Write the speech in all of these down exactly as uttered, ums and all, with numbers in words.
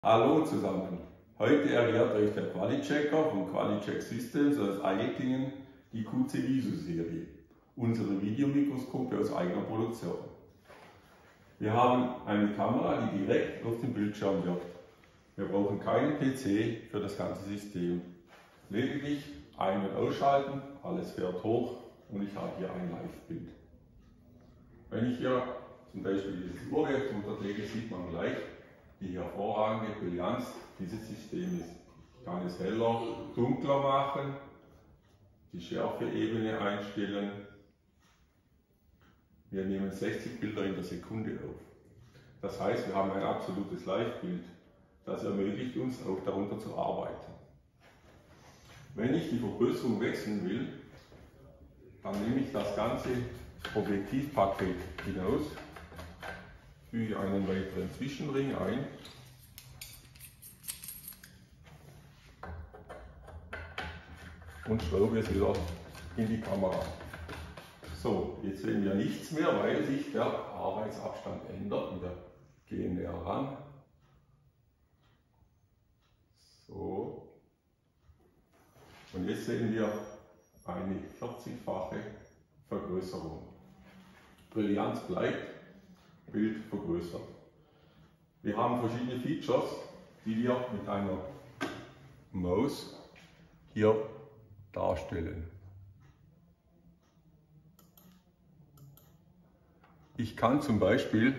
Hallo zusammen, heute erklärt euch der Qualichecker von Qualicheck Systems aus Eigentingen die Q C Visu-Serie, unsere Videomikroskope aus eigener Produktion. Wir haben eine Kamera, die direkt auf den Bildschirm wirkt. Wir brauchen keinen P C für das ganze System. Lediglich ein- und ausschalten, alles fährt hoch und ich habe hier ein Live-Bild. Wenn ich hier zum Beispiel dieses Uhrwerk unterlege, sieht man gleich, die hervorragende Brillanz dieses Systems ist. Ich kann es heller, dunkler machen, die Schärfeebene einstellen. Wir nehmen sechzig Bilder in der Sekunde auf. Das heißt, wir haben ein absolutes Live-Bild. Das ermöglicht uns auch darunter zu arbeiten. Wenn ich die Vergrößerung wechseln will, dann nehme ich das ganze Objektivpaket hinaus, füge einen weiteren Zwischenring ein und schraube es wieder in die Kamera. So, jetzt sehen wir nichts mehr, weil sich der Arbeitsabstand ändert. Wir gehen näher ran. So. Und jetzt sehen wir eine vierzigfache Vergrößerung. Brillanz bleibt, Bild vergrößert. Wir haben verschiedene Features, die wir mit einer Maus hier darstellen. Ich kann zum Beispiel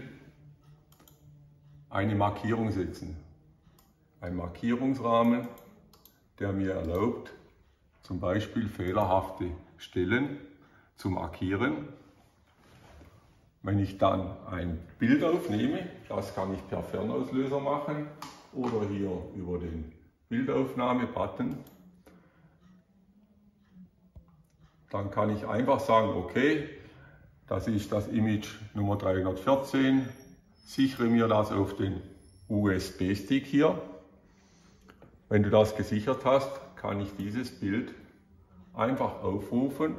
eine Markierung setzen. Ein Markierungsrahmen, der mir erlaubt, zum Beispiel fehlerhafte Stellen zu markieren. Wenn ich dann ein Bild aufnehme, das kann ich per Fernauslöser machen oder hier über den Bildaufnahme-Button, dann kann ich einfach sagen, okay, das ist das Image Nummer dreihundertvierzehn, sichere mir das auf den U S B-Stick hier. Wenn du das gesichert hast, kann ich dieses Bild einfach aufrufen.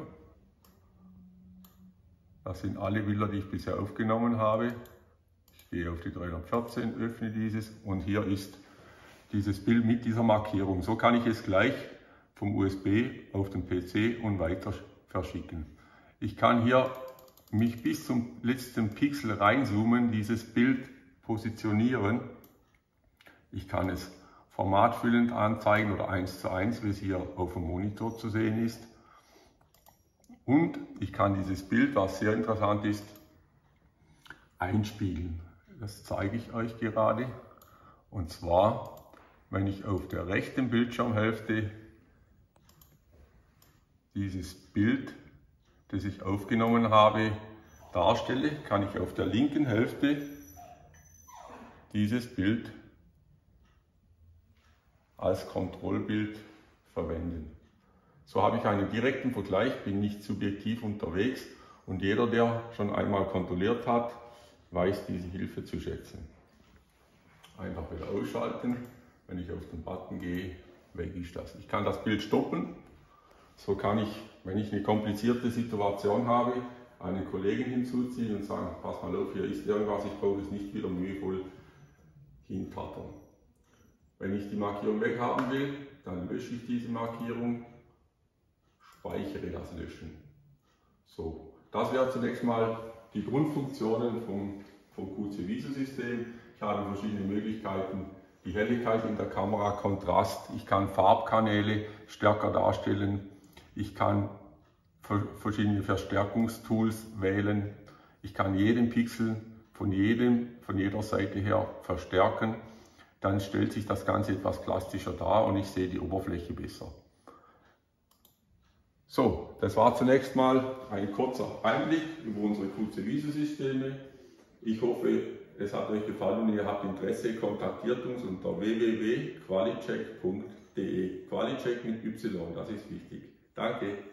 Das sind alle Bilder, die ich bisher aufgenommen habe. Ich gehe auf die dreihundertvierzehn, öffne dieses und hier ist dieses Bild mit dieser Markierung. So kann ich es gleich vom U S B auf den P C und weiter verschicken. Ich kann hier mich bis zum letzten Pixel reinzoomen, dieses Bild positionieren. Ich kann es formatfüllend anzeigen oder eins zu eins, wie es hier auf dem Monitor zu sehen ist. Und ich kann dieses Bild, was sehr interessant ist, einspiegeln. Das zeige ich euch gerade. Und zwar, wenn ich auf der rechten Bildschirmhälfte dieses Bild, das ich aufgenommen habe, darstelle, kann ich auf der linken Hälfte dieses Bild als Kontrollbild verwenden. So habe ich einen direkten Vergleich, bin nicht subjektiv unterwegs und jeder, der schon einmal kontrolliert hat, weiß diese Hilfe zu schätzen. Einfach wieder ausschalten, wenn ich auf den Button gehe, weg ist das. Ich kann das Bild stoppen, so kann ich, wenn ich eine komplizierte Situation habe, eine Kollegin hinzuziehen und sagen, pass mal auf, hier ist irgendwas, ich brauche es nicht wieder mühevoll hintattern. Wenn ich die Markierung weghaben will, dann lösche ich diese Markierung, speichere das Löschen. So, das wäre zunächst mal die Grundfunktionen vom, vom Q C Visu-System. Ich habe verschiedene Möglichkeiten, die Helligkeit in der Kamera, Kontrast, ich kann Farbkanäle stärker darstellen, ich kann verschiedene Verstärkungstools wählen, ich kann jeden Pixel von, jedem, von jeder Seite her verstärken, dann stellt sich das Ganze etwas plastischer dar und ich sehe die Oberfläche besser. So, das war zunächst mal ein kurzer Einblick über unsere Q C Visu-Systeme. Ich hoffe, es hat euch gefallen und ihr habt Interesse, kontaktiert uns unter w w w punkt qualicheck punkt de. Qualicheck mit Y, das ist wichtig. Danke.